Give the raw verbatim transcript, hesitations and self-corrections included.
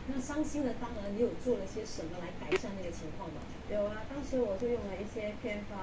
那伤心的当儿，你有做了些什么来改善那个情况吗？ 有啊，当时我就用了一些偏方，